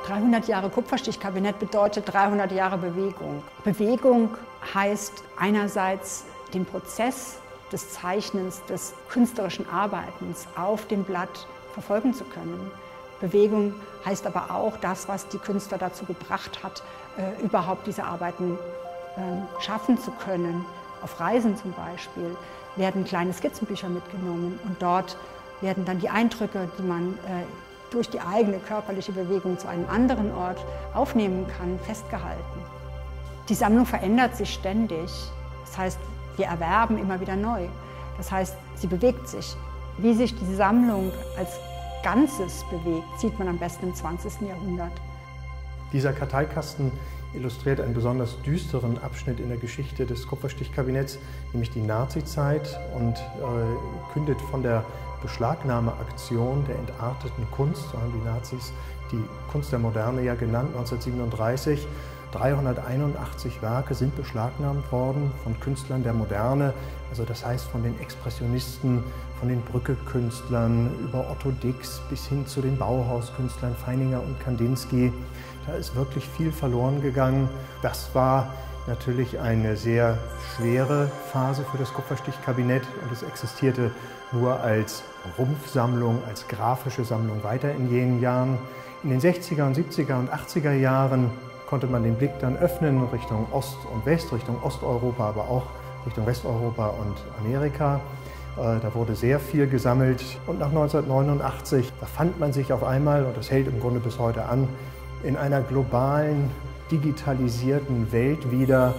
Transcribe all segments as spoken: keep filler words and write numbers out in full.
dreihundert Jahre Kupferstichkabinett bedeutet dreihundert Jahre Bewegung. Bewegung heißt einerseits den Prozess des Zeichnens, des künstlerischen Arbeitens auf dem Blatt verfolgen zu können. Bewegung heißt aber auch das, was die Künstler dazu gebracht hat, äh, überhaupt diese Arbeiten äh, schaffen zu können. Auf Reisen zum Beispiel werden kleine Skizzenbücher mitgenommen und dort werden dann die Eindrücke, die man äh, durch die eigene körperliche Bewegung zu einem anderen Ort aufnehmen kann, festgehalten. Die Sammlung verändert sich ständig. Das heißt, wir erwerben immer wieder neu. Das heißt, sie bewegt sich. Wie sich die Sammlung als Ganzes bewegt, sieht man am besten im zwanzigsten Jahrhundert. Dieser Karteikasten illustriert einen besonders düsteren Abschnitt in der Geschichte des Kupferstichkabinetts, nämlich die Nazizeit, und äh, kündet von der Beschlagnahmeaktion der entarteten Kunst, so haben die Nazis die Kunst der Moderne ja genannt, neunzehnhundertsiebenunddreißig. dreihunderteinundachtzig Werke sind beschlagnahmt worden von Künstlern der Moderne, also das heißt von den Expressionisten, von den Brücke-Künstlern über Otto Dix bis hin zu den Bauhauskünstlern Feininger und Kandinsky. Da ist wirklich viel verloren gegangen. Das war natürlich eine sehr schwere Phase für das Kupferstichkabinett und es existierte nur als Rumpfsammlung, als grafische Sammlung weiter in jenen Jahren. In den sechziger und siebziger und achtziger Jahren konnte man den Blick dann öffnen Richtung Ost und West, Richtung Osteuropa, aber auch Richtung Westeuropa und Amerika. Da wurde sehr viel gesammelt und nach neunzehnhundertneunundachtzig, da fand man sich auf einmal, und das hält im Grunde bis heute an, in einer globalen, digitalisierten Welt wieder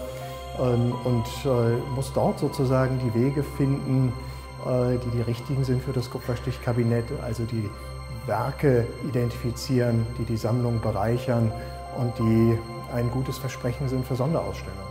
und muss dort sozusagen die Wege finden, die die richtigen sind für das Kupferstichkabinett, also die Werke identifizieren, die die Sammlung bereichern und die ein gutes Versprechen sind für Sonderausstellungen.